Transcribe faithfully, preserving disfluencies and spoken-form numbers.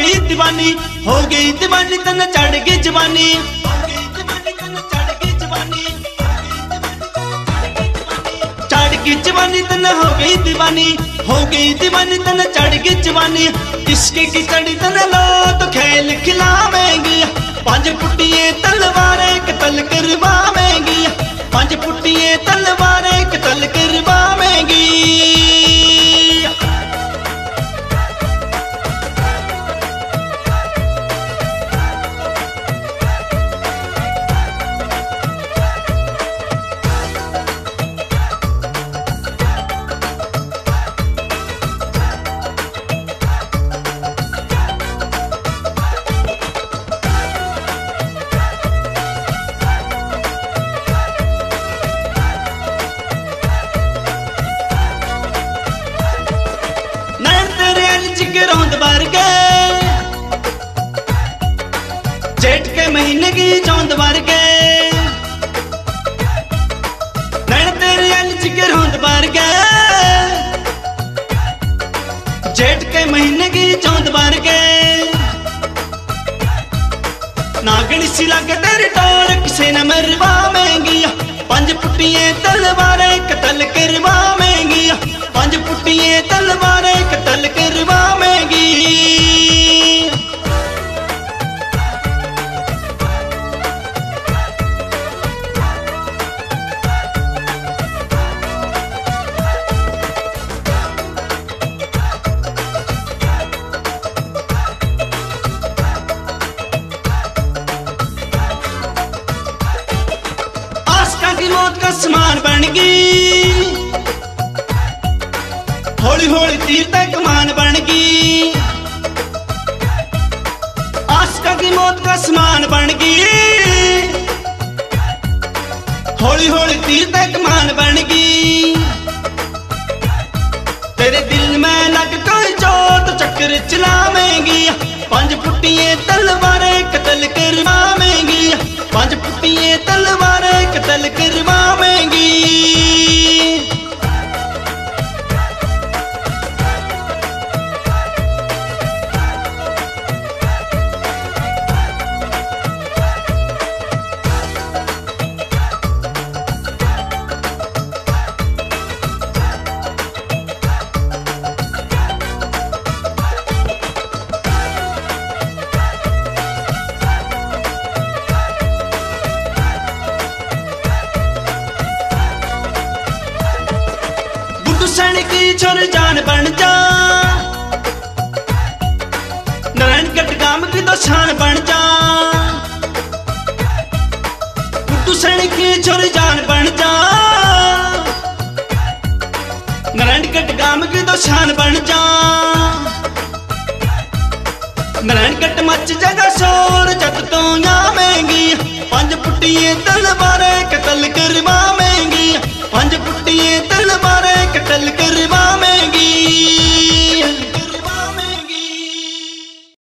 गई दीवानी, हो गई दीवानी तन चढ़ गई जवानी। चढ़ गई जवानी तन हो गई दीवानी, हो गई दीवानी तन चढ़ गई जवानी। इश्क की चढ़ी तन लो तो खेल खिलावेंगी, पांच फुटिए तलवारें कतल करवावेंगी, पांच फुटिए तलवारें कतल करवावेंगी। जिगरौंद वर्गे जेठ के महीने की चौंद वर्गे, नैन तेरे अल जिगरौंद वर्गे जेठ के महीने की चौंद वर्गे। नागण सी लगे तेरी टोर किसे न मरवावेंगी, पंज फुटिए तलवारें कतल करवावेंगी, पंज फुटिए तलवारें कतल करवावेंगी। आस्का की मौत का समान बन गई, हौली हौली तीर तक कमान बन गई। आस्का की मौत का समान बन गई, हौली हौली तीर तक कमान बन गई। तेरे दिल में लग कोई चोट चक्कर चलावेंगी, पांच फुटिए तलवारें कतल करवावेंगी, पांच फुटिए तलवारें कतल करवावेंगी। सैनिक की छोर जान बन जा, नारायणगढ़ गांव की तो शान बन जा। बुद्धू सैनिक की छोर जान बन जा, नारायणगढ़ गांव की तो शान बन जा। नारायणगढ़ मच जगह शोर जब तो आवेंगी, पंज फुटिए तलवारें कतल करवावेंगी, पंज फुट